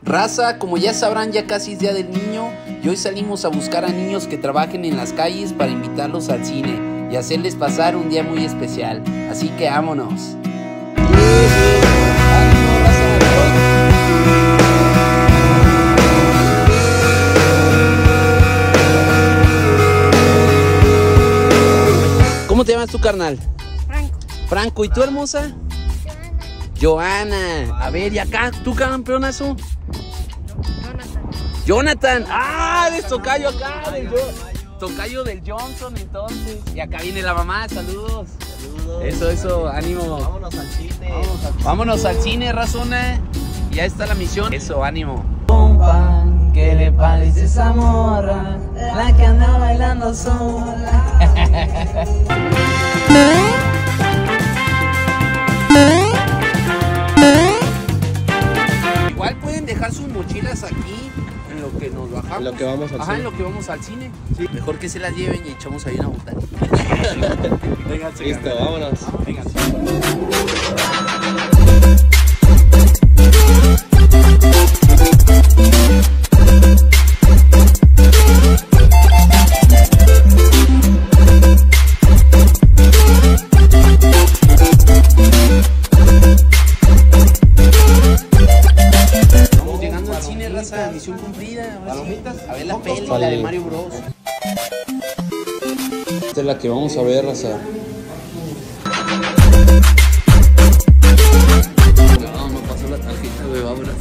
Raza, como ya sabrán, ya casi es Día del Niño y hoy salimos a buscar a niños que trabajen en las calles para invitarlos al cine y hacerles pasar un día muy especial. Así que vámonos. ¿Cómo te llamas tú, carnal? Franco. Franco. ¿Y tú, hermosa? Joana. A ver, ¿y acá? ¿Tú, campeonazo? Jonathan. Ah, eres tocayo acá. Tocayo del Johnson, entonces. Y acá viene la mamá. Saludos. Eso, ánimo. Vámonos al cine. Vámonos al cine, razona. Ya está la misión. Eso, ánimo. Compa, ¿qué le parece esa morra? La que anda bailando sola. Igual pueden dejar sus mochilas aquí en lo que nos bajamos. En lo que vamos al cine. En lo que vamos al cine. Sí. Mejor que se las lleven y echamos ahí una botanita. Vénganse. Listo, vámonos. Vénganse. Misión cumplida. A ver la peli, la de Mario Bros. Esta es la que vamos a ver, raza. No pasó la tarjeta, güey, vámonos.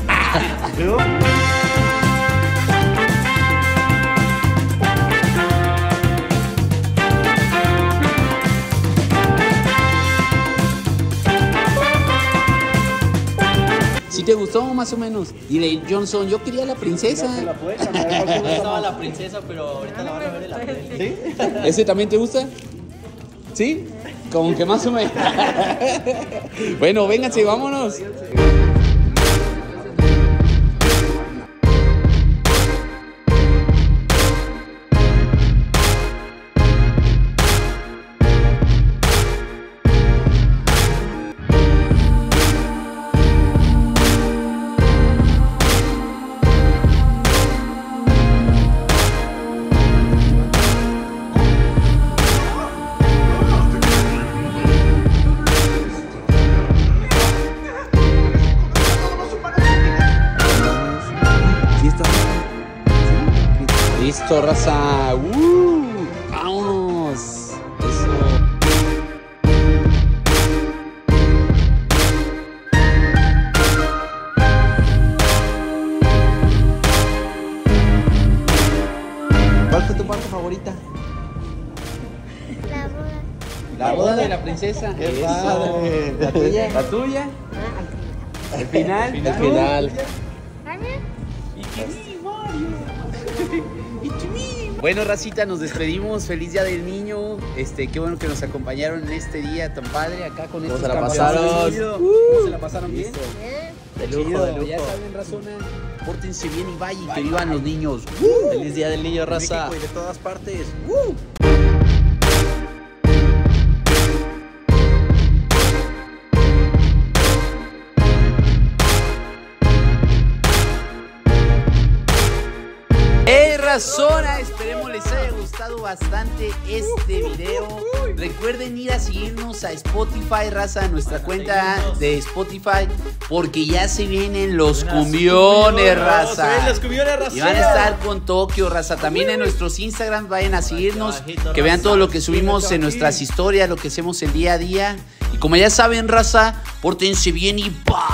¿Sí te gustó más o menos? Dile, Johnson, yo quería la princesa. Estaba la princesa, pero ahorita la van a ver en la peli. ¿Sí? ¿Ese también te gusta? ¿Sí? Como que más o menos. Bueno, vénganse, vámonos. Listo, raza. Vámonos. Eso. ¿Cuál fue tu parte favorita? La boda de la princesa. Qué Eso. padre. ¿La tuya? ¿La tuya? ¿El final? El final. Bueno, racita, nos despedimos. Feliz Día del Niño. Qué bueno que nos acompañaron en este día tan padre acá con estos se la campeones. pasaron? ¿Cómo se la pasaron bien? De lujo, de lujo. Ya saben, razona. Pórtense bien y vayan, que vivan los niños. Feliz Día del Niño, raza. México y de todas partes. Razona, esperemos les haya gustado bastante este video. Recuerden ir a seguirnos a Spotify, raza, a nuestra cuenta de Spotify, porque ya se vienen los cumbiones, raza. Y van a estar con Tokio, raza. También en nuestros Instagram vayan a seguirnos, que vean todo lo que subimos en nuestras historias, lo que hacemos el día a día. Y como ya saben, raza, pórtense bien y bye.